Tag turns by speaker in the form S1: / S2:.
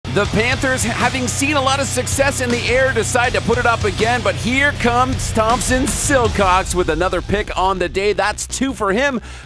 S1: The Panthers, having seen a lot of success in the air, decide to put it up again, but here comes Thomson Silcox with another pick on the day. That's 2 for him.